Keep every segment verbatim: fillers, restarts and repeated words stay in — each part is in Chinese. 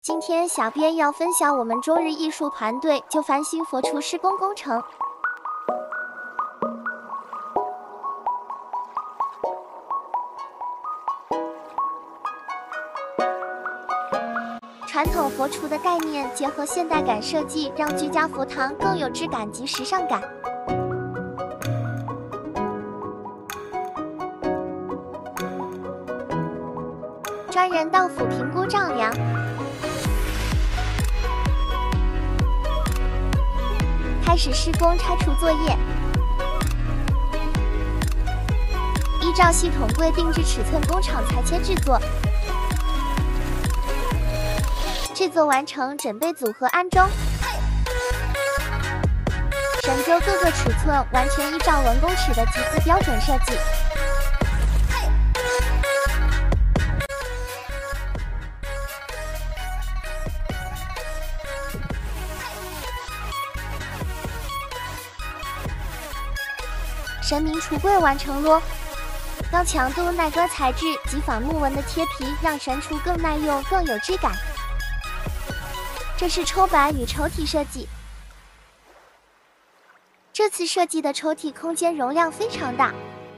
今天小编要分享我们中日艺术团队就繁星佛厨施工工程。传统佛厨的概念结合现代感设计，让居家佛堂更有质感及时尚感。专人到府评估丈量，开始施工拆除作业。依照系统规定制尺寸，工厂裁切制作。制作完成，准备组合安装。神灸各个尺寸完全依照文公尺的极字标准设计。神明橱柜完成咯，高强度耐割材质及仿木纹的贴皮，让神橱更耐用、更有质感。这是抽板与抽屉设计，这次设计的抽屉空间容量非常大，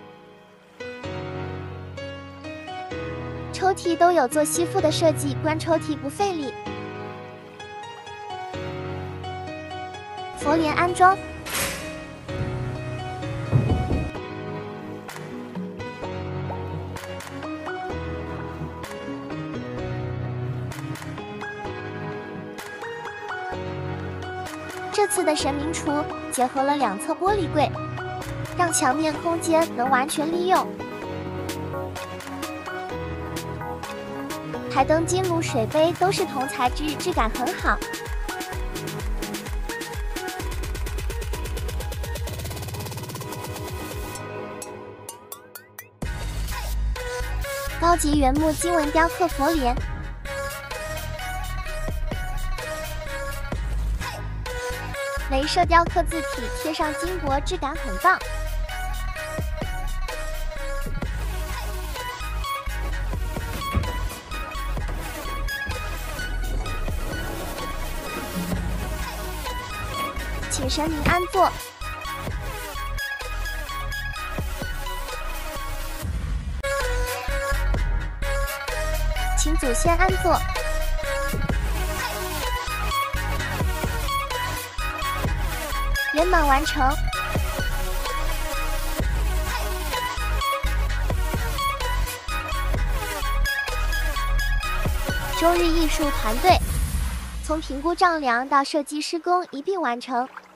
抽屉都有做吸附的设计，关抽屉不费力。佛帘安装。这次的神明橱结合了两侧玻璃柜，让墙面空间能完全利用。台灯、金炉、水杯都是铜材质，质感很好。高级原木金纹雕刻佛帘。镭射雕刻字体贴上金箔，质感很棒。请神明安坐。请祖先安坐。圆满完成。中日艺术团队从评估丈量到设计施工一并完成。